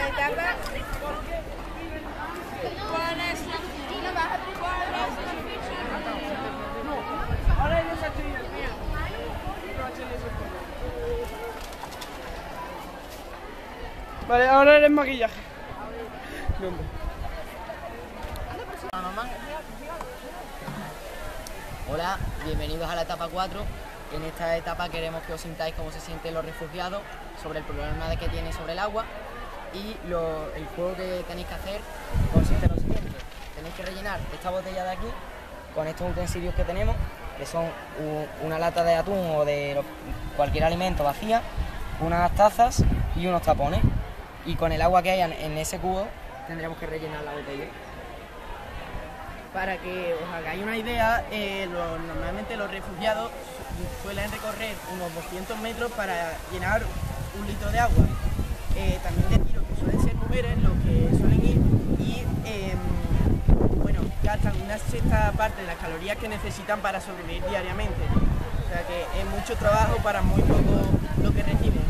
etapa. ¿Cuál es la ahora no se ha tenido el mío. Vale, ahora eres maquillaje. ¿Dónde? Hola, bienvenidos a la etapa 4. En esta etapa queremos que os sintáis cómo se sienten los refugiados, sobre el problema que tienen sobre el agua, y el juego que tenéis que hacer consiste en lo siguiente. Tenéis que rellenar esta botella de aquí con estos utensilios que tenemos, que son una lata de atún o de cualquier alimento vacía, unas tazas y unos tapones. Y con el agua que hay en ese cubo tendremos que rellenar la botella. Para que os hagáis una idea, normalmente los refugiados suelen recorrer unos 200 metros para llenar un litro de agua. También deciros que suelen ser mujeres los que suelen ir y bueno, gastan una sexta parte de las calorías que necesitan para sobrevivir diariamente. O sea que es mucho trabajo para muy poco lo que reciben.